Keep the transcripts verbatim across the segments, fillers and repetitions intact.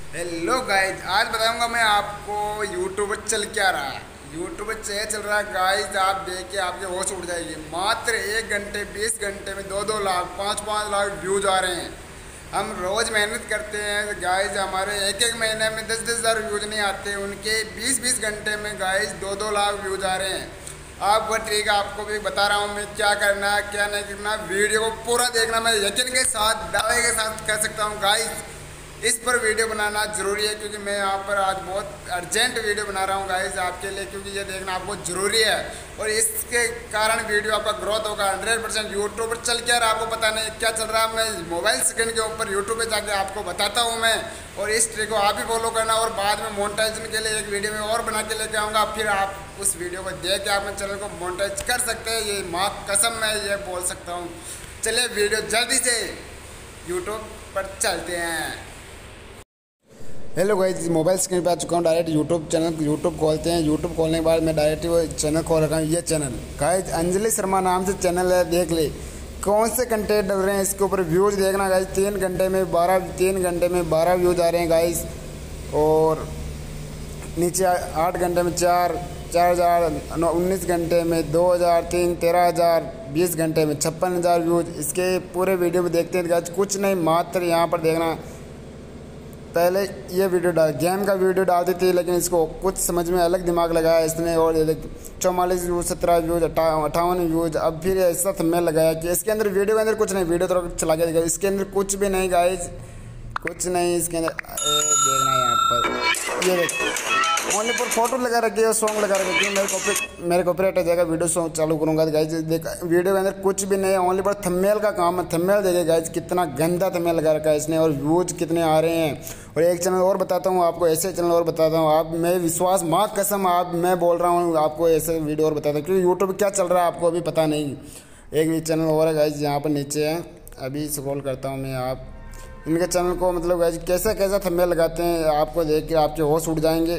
Hello guys, आज बताऊंगा मैं आपको यूट्यूब चल क्या रहा है। यूट्यूब ये चल रहा है गाइज, आप देख के आपके होश उड़ जाएगी। मात्र एक घंटे बीस घंटे में दो दो लाख पाँच पाँच लाख व्यूज आ रहे हैं। हम रोज़ मेहनत करते हैं गाइज, हमारे एक एक महीने में दस दस हज़ार व्यूज नहीं आते, उनके बीस बीस घंटे में गाइज दो दो लाख व्यूज आ रहे हैं। आप वो ट्रिक आपको भी बता रहा हूँ मैं, क्या करना है क्या नहीं करना। वीडियो को पूरा देखना, मैं यकीन के साथ दावे के साथ कह सकता हूँ गाइज, इस पर वीडियो बनाना ज़रूरी है, क्योंकि मैं यहाँ पर आज बहुत अर्जेंट वीडियो बना रहा हूँ गाइस आपके लिए, क्योंकि ये देखना आपको ज़रूरी है। और इसके कारण वीडियो आपका ग्रोथ होगा हंड्रेड परसेंट। यूट्यूब पर चल क्या रहा है आपको पता नहीं क्या चल रहा है, मैं मोबाइल स्क्रीन के ऊपर यूट्यूब पे जाके आपको बताता हूँ मैं। और इस ट्रिक को आप ही फॉलो करना, और बाद में मोनेटाइजेशन के लिए एक वीडियो में और बना के लेके आऊँगा, फिर आप उस वीडियो को देख के अपने चैनल को मोनेटाइज कर सकते हैं। ये माँ कसम मैं ये बोल सकता हूँ। चलिए वीडियो जल्दी से यूट्यूब पर चलते हैं। हेलो गाइस, मोबाइल स्क्रीन पे आ चुका हूँ। डायरेक्ट यूट्यूब चैनल यूट्यूब खोलते हैं। यूट्यूब खोलने के बाद मैं डायरेक्ट वो चैनल खोल रखा हूँ। ये चैनल गाइस अंजलि शर्मा नाम से चैनल है, देख ले कौन से कंटेंट डल रहे हैं इसके ऊपर। व्यूज़ देखना गाइस, तीन घंटे में बारह तीन घंटे में बारह व्यूज़ आ रहे हैं गाइस। और नीचे आठ घंटे में चार चार हज़ार उन्नीस घंटे में दो हज़ार तीन तेरह हज़ार बीस घंटे में छप्पन हज़ार व्यूज़। इसके पूरे वीडियो में देखते हैं गाइस, कुछ नहीं मात्र यहाँ पर देखना। पहले ये वीडियो डाल गेम का वीडियो डालती थी, लेकिन इसको कुछ समझ में अलग दिमाग लगाया इसने, और चौवालीस व्यूज सत्रह व्यूज अट्ठावन व्यूज। अब फिर ऐसा थंबनेल लगाया कि इसके अंदर वीडियो के अंदर कुछ नहीं, वीडियो तो चला के देखा, इसके अंदर कुछ भी नहीं गाइज, कुछ नहीं इसके अंदर। देखना यहाँ पर ये देख, ओनली पर फोटो लगा रखी है, सॉन्ग लगा रखी है। मेरे कॉपी मेरे कॉपीराइट आ जाएगा, वीडियो सॉन्ग चालू करूँगा तो गाइज देख, वीडियो के अंदर कुछ भी नहीं है, ओनली पर थंबनेल का काम है। थंबनेल देखिए गाइज, कितना गंदा थंबनेल लगा रखा है इसने, और व्यूज कितने आ रहे हैं। और एक चैनल और बताता हूँ आपको, ऐसे चैनल और बताता हूँ आप, मैं विश्वास माँ कसम आप मैं बोल रहा हूँ आपको, ऐसे वीडियो और बताता हूँ, क्योंकि यूट्यूब क्या चल रहा है आपको अभी पता नहीं। एक भी चैनल और है गाइज, यहाँ पर नीचे है, अभी स्क्रॉल करता हूँ मैं। आप इनके चैनल को मतलब गाइज कैसा कैसा थंबनेल लगाते हैं, आपको देख के आपके होश उड़ जाएंगे।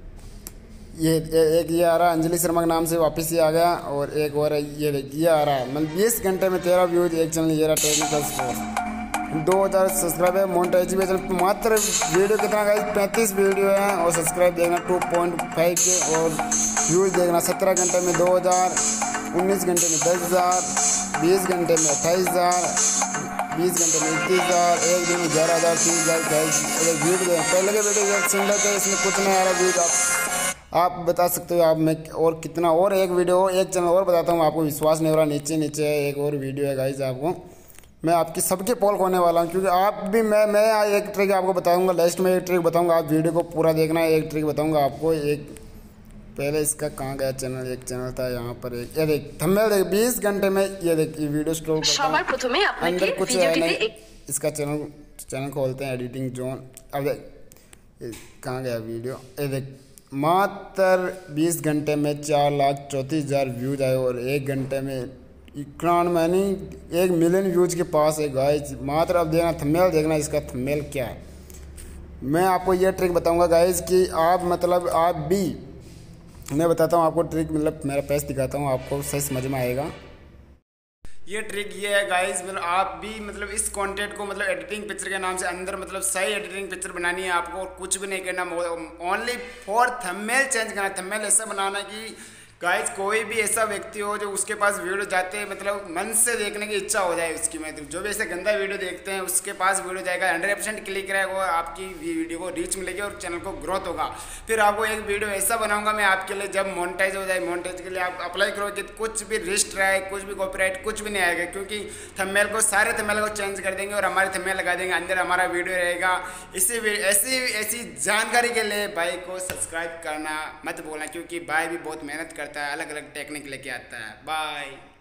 ये एक ये आ रहा है अंजलि शर्मा के नाम से, वापस ये आ गया। और एक और है ये ये आ रहा है, मतलब बीस घंटे में तेरह व्यूज एक चैनल, ये रहा टेक्निकल स्पोर्ट। दो हज़ार सब्सक्राइब है, मोनेटाइजेशन मात्र वीडियो कितना गाइस पैंतीस वीडियो है, और सब्सक्राइब देखना टू पॉइंट फाइव के, और व्यूज देखना सत्रह घंटे में दो हज़ार उन्नीस घंटे में दस हज़ार बीस घंटे में अट्ठाईस हज़ार बीस घंटे में इक्कीस हज़ार एक दिन में ग्यारह हज़ार तीस हज़ार गाइस। वीडियो पहले के वीडियो सिंगल थे, इसमें कुछ नहीं आ रहा व्यूज। आप आप बता सकते हो आप मैं और कितना, और एक वीडियो एक चैनल और बताता हूँ, आपको विश्वास नहीं हो रहा, नीचे नीचे है एक और वीडियो है गाइज। आपको मैं आपकी सबके पोल खोने वाला हूँ, क्योंकि आप भी मैं मैं एक ट्रिक आपको बताऊंगा, लास्ट में एक ट्रिक बताऊंगा, आप वीडियो को पूरा देखना है। एक ट्रिक बताऊंगा आपको, एक पहले इसका कहाँ गया चैनल, एक चैनल था यहाँ पर, एक ये देख थंबनेल देख, बीस घंटे में ये देख ये वीडियो स्क्रॉल करता हूँ, अंदर कुछ है नहीं। इसका चैनल चैनल खोलते हैं, एडिटिंग जोन। अब देख कहाँ गया वीडियो, ये देख मात्र बीस घंटे में चार लाख चौंतीस हज़ार व्यूज आए, और एक घंटे में इक्यावन मैनी एक मिलियन व्यूज के पास है गाइज। मात्र अब देखना थंबनेल देखना, इसका थंबनेल क्या है। मैं आपको ये ट्रिक बताऊंगा गाइज कि आप मतलब आप भी, मैं बताता हूँ आपको ट्रिक, मतलब मेरा पैस दिखाता हूँ आपको, सही समझ में आएगा। ये ट्रिक ये है गाइस, मतलब आप भी मतलब इस कंटेंट को मतलब एडिटिंग पिक्चर के नाम से अंदर मतलब सही एडिटिंग पिक्चर बनानी है आपको, और कुछ भी नहीं करना, ओनली फॉर थंबनेल चेंज करना। थंबनेल ऐसा बनाना कि गाइस कोई भी ऐसा व्यक्ति हो जो उसके पास वीडियो जाते हैं मतलब मन से देखने की इच्छा हो जाए उसकी, मतलब जो भी ऐसे गंदा वीडियो देखते हैं उसके पास वीडियो जाएगा, हंड्रेड परसेंट क्लिक रहेगा, वो आपकी वीडियो को रीच मिलेगी और चैनल को ग्रोथ होगा। फिर आपको एक वीडियो ऐसा बनाऊंगा मैं आपके लिए, जब मोनेटाइज हो जाए, मोनेटाइज के लिए आप अप्लाई करो कि कुछ भी रिस्ट रहे, कुछ भी कॉपीराइट कुछ भी नहीं आएगा, क्योंकि थंबनेल को सारे थंबनेल को चेंज कर देंगे और हमारे थंबनेल लगा देंगे, अंदर हमारा वीडियो रहेगा। इसी ऐसी ऐसी जानकारी के लिए भाई को सब्सक्राइब करना मत बोलना, क्योंकि भाई भी बहुत मेहनत करता है, अलग अलग टेक्निक लेके आता है। बाय।